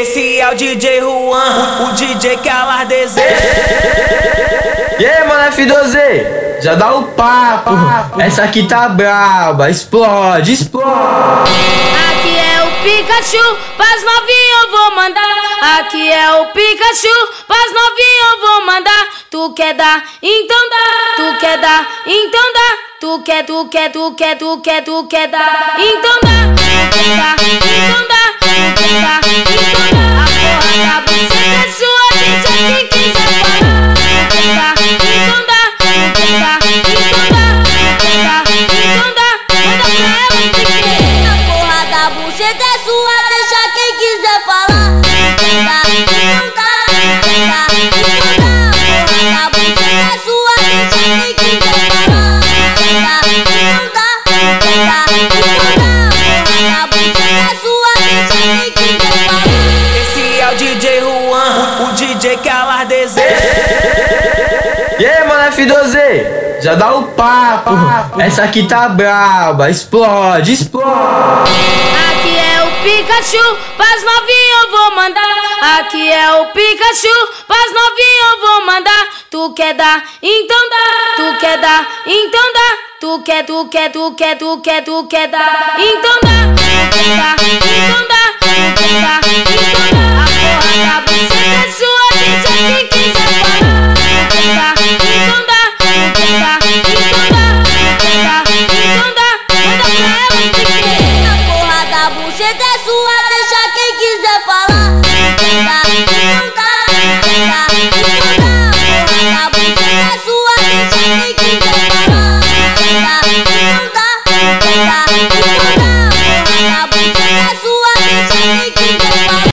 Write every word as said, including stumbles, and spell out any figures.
Esse é o D J Juan, o D J que elas desejam. E aí, mano, F doze, já dá o papo. Essa aqui tá braba, explode, explode. Aqui é o Pikachu, pras novinhas eu vou mandar. Aqui é o Pikachu, pras novinhas eu vou mandar. Tu quer dar, então dá. Tu quer dar, então dá. Tu quer, tu quer, tu quer, tu quer, tu quer dar, então dá. Tu quer dar, então dá. Tu quer dar, então dá. A porra da buceta é sua, deixa quem quiser falar. Tu quer dar, então dá. Tu quer dar, então dá. Tu quer dar, então dá. Manda pra ela, porque a porra da buceta é sua, deixa quem quiser falar. Tu quer dar, então dá. Tu quer dar, então dá. A porra da buceta é sua, deixa quem quiser falar. Esse é o D J Juan, o D J que elas desejam. E aí, mano, F doze, já dá o papo. Essa aqui tá braba, explode, explode. Aqui é o Pikachu, pras novinhas eu vou mandar. Aqui é o Pikachu, pras novinhas eu vou mandar. Tu quer dar, então dá. Tu quer dar, então dá. Tu quer, tu quer, tu quer, tu quer, tu quer dar, então dá. Tu quer dar, então dá. Tu quer dar.